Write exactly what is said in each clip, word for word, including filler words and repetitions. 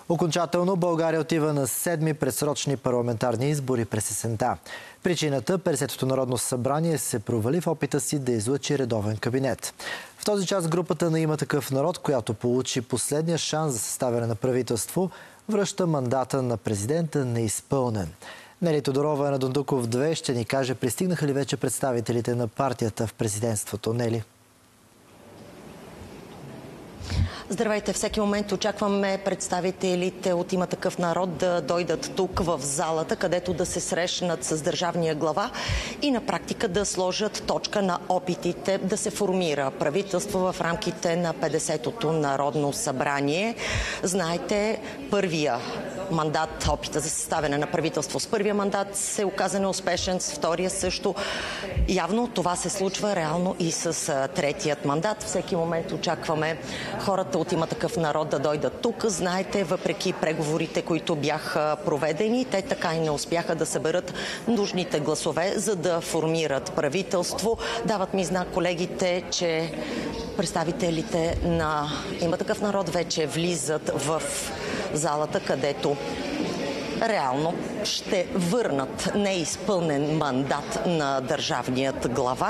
Окончателно България отива на седми предсрочни парламентарни избори през есента. Причината – петдесетото народно събрание се провали в опита си да излъчи редовен кабинет. В този час групата на Има такъв народ, която получи последния шанс за съставяне на правителство, връща мандата на президента неизпълнен. Нели Тодорова на Дондуков две ще ни каже, пристигнаха ли вече представителите на партията в президентството. Нели? Здравейте! Всеки момент очакваме представителите от Има такъв народ да дойдат тук в залата, където да се срещнат с държавния глава и на практика да сложат точка на опитите да се формира правителство в рамките на петдесетото народно събрание. Знаете, първия мандат, опита за съставяне на правителство с първия мандат се оказа неуспешен, с втория също. Явно това се случва реално и с третият мандат. Всеки момент очакваме хората от Има такъв народ да дойдат тук. Знаете, въпреки преговорите, които бяха проведени, те така и не успяха да съберат нужните гласове, за да формират правителство. Дават ми знак колегите, че представителите на Има такъв народ вече влизат в залата, където реално ще върнат неизпълнен мандат на държавният глава.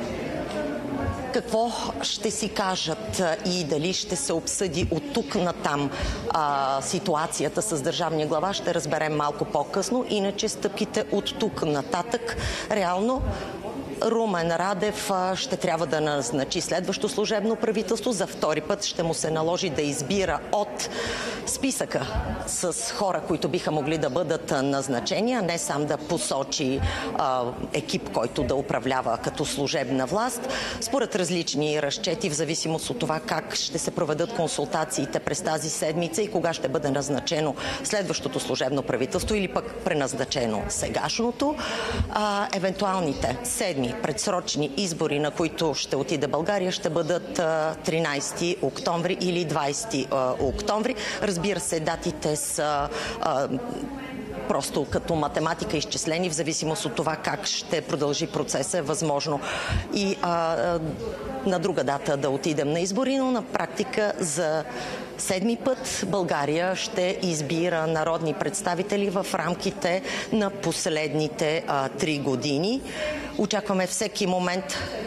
Какво ще си кажат и дали ще се обсъди от тук натам а, ситуацията с държавния глава, ще разберем малко по-късно. Иначе стъпките от тук нататък реално Румен Радев ще трябва да назначи следващо служебно правителство. За втори път ще му се наложи да избира от списъка с хора, които биха могли да бъдат назначени, а не сам да посочи а, екип, който да управлява като служебна власт. Според различни разчети, в зависимост от това как ще се проведат консултациите през тази седмица и кога ще бъде назначено следващото служебно правителство или пък преназначено сегашното, а, евентуалните седми предсрочни избори, на които ще отиде България, ще бъдат тринайсети октомври или двайсети октомври. Разбира се, датите са а, просто като математика изчислени, в зависимост от това как ще продължи процеса, е възможно и а, на друга дата да отидем на избори, но на практика за седми път България ще избира народни представители в рамките на последните а, три години. Очакваме всеки момент.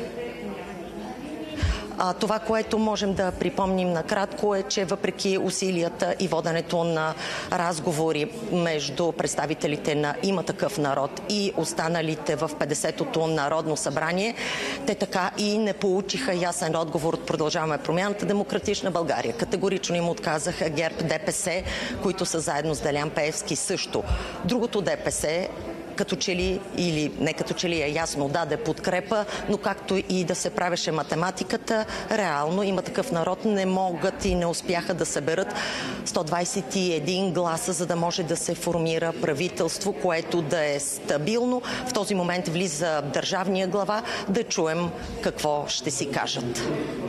А, това, което можем да припомним накратко, е, че въпреки усилията и воденето на разговори между представителите на Има такъв народ и останалите в петдесетото народно събрание, те така и не получиха ясен отговор от Продължаваме промяната, Демократична България. Категорично им отказаха ГЕРБ, ДПС, които са заедно с Делян Пеевски също. Другото ДПС като че ли, или не като че ли е ясно, даде подкрепа, но както и да се правеше математиката, реално Има такъв народ не могат и не успяха да съберат сто двайсет и един гласа, за да може да се формира правителство, което да е стабилно. В този момент влиза държавния глава, да чуем какво ще си кажат.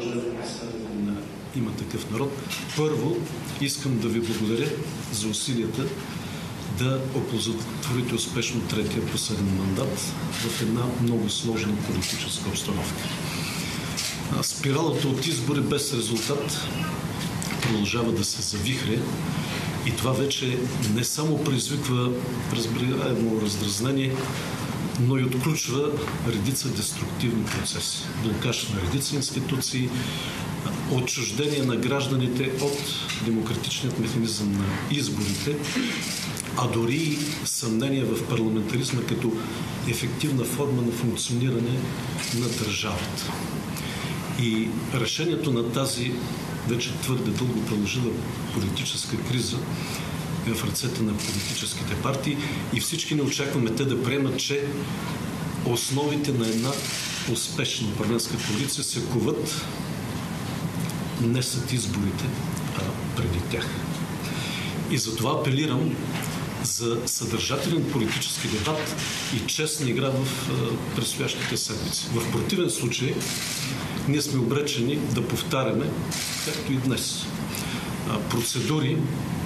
Има такъв народ. Първо, искам да ви благодаря за усилията да оползотворите успешно третия последен мандат в една много сложна политическа обстановка. Спиралата от избори без резултат продължава да се завихре и това вече не само предизвиква разбираемо раздразнение, но и отключва редица деструктивни процеси. Блокаж на редица институции, отчуждение на гражданите от демократичният механизъм на изборите, а дори и съмнение в парламентаризма като ефективна форма на функциониране на държавата. И решението на тази вече твърде дълго продължила политическа криза е в ръцете на политическите партии и всички не очакваме те да приемат, че основите на една успешна управленска коалиция се коват не след изборите, а преди тях. И затова апелирам за съдържателен политически дебат и честна игра в предстоящите седмици. В противен случай ние сме обречени да повтаряме, както и днес, процедури,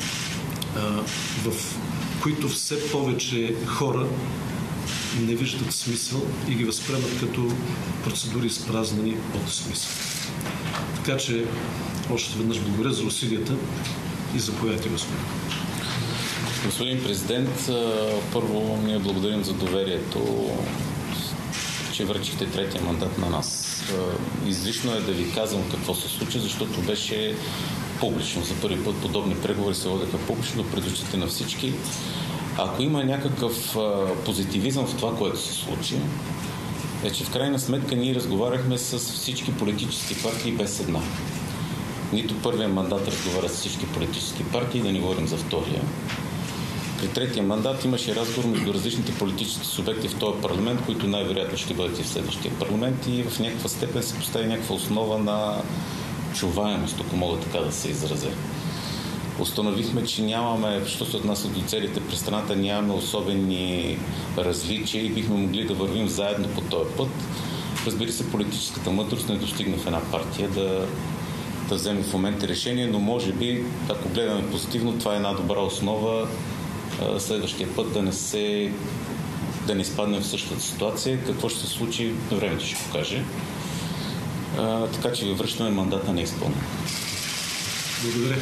в които все повече хора не виждат смисъл и ги възприемат като процедури изпразнени от смисъл. Така че още веднъж благодаря за усилията И заповядайте, господин. Господин президент, първо ние благодарим за доверието, че връчихте третия мандат на нас. Излишно е да ви казвам какво се случи, защото беше публично. За първи път подобни преговори се водеха публично пред очите на всички. Ако има някакъв позитивизъм в това, което се случи, е, че в крайна сметка ние разговаряхме с всички политически партии без една. Нито първия мандат разговаря с всички политически партии, да не говорим за втория. При третия мандат имаше разговор между различните политически субекти в този парламент, които най-вероятно ще бъдат и в следващия парламент, и в някаква степен се постави някаква основа на чуваемост, ако мога така да се изразя. Установихме, че нямаме, що се отнася до целите през страната, нямаме особени различия и бихме могли да вървим заедно по този път. Разбира се, политическата мъдрост не достигна в една партия да, да вземе в момента решение, но може би, ако гледаме позитивно, това е една добра основа следващия път да не се да не изпаднем в същата ситуация. Какво ще се случи, времето ще покаже. А, така че ви връщаме мандата неизпълнен. Благодаря.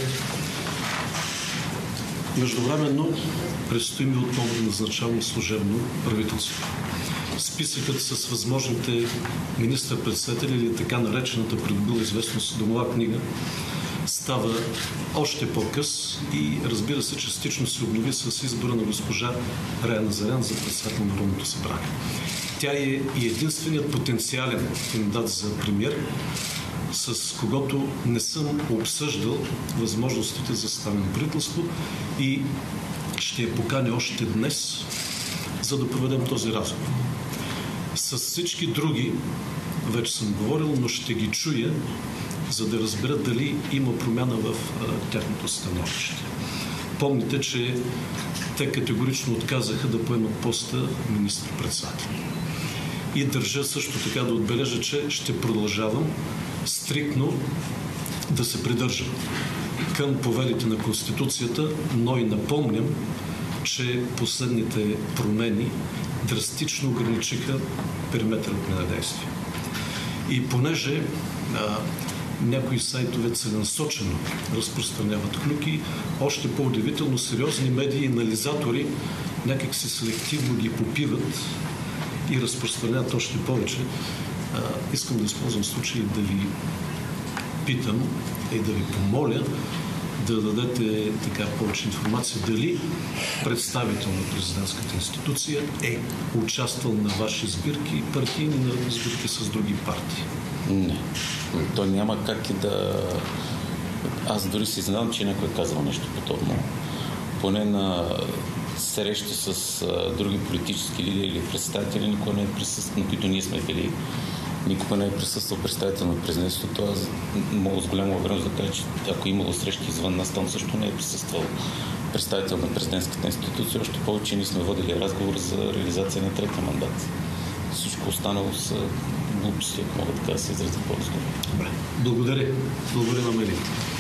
Междувременно предстои ми отново да назначавам служебно правителство. Списъкът с възможните министър-председатели или така наречената придобила известност домова книга става още по-къс и разбира се, частично се обнови с избора на госпожа Рая Назарян за председател на Народното събрание. Тя е и единственият потенциален кандидат за премиер, с когото не съм обсъждал възможностите за съставяне на правителство и ще я поканя още днес, за да проведем този разговор. С всички други вече съм говорил, но ще ги чуя, за да разберат дали има промяна в а, тяхното становище. Помните, че те категорично отказаха да поемат поста министър-председател. И държа също така да отбележа, че ще продължавам стриктно да се придържам към повелите на Конституцията, но и напомням, че последните промени драстично ограничиха периметърът на действие. И понеже а, някои сайтове целенасочено разпространяват клюки, още по-удивително сериозни медии и анализатори някак си селективно ги попиват и разпространяват още повече. А, искам да използвам случай да ви питам и да ви помоля да дадете така повече информация дали представител на президентската институция е участвал на ваши сбирки партийни, на сбирки с други партии. Не. То няма как и да... Аз дори си знам, че някой е казал нещо подобно. Поне на срещи с а, други политически лидери или представители, никога не е присъствал, на които ние сме били. Никога не е присъствал представител на президентството. Аз мога с голяма увереност да кажа, че ако е имало срещи извън нас, там също не е присъствал представител на президентската институция. Още повече ние сме водили разговор за реализация на третия мандат. Всичко останало са глупости, ако мога така да се изразя по-разговор. Добре. Благодаря. Благодаря на Мелин.